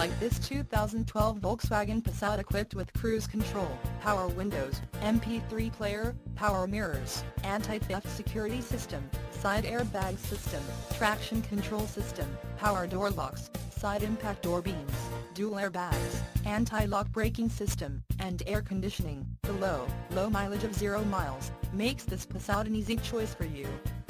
like this 2012 Volkswagen Passat equipped with cruise control, power windows, MP3 player, power mirrors, anti-theft security system, side airbag system, traction control system, power door locks, side impact door beams, dual airbags, anti-lock braking system, and air conditioning. The low mileage of 0 miles makes this Passat an easy choice for you.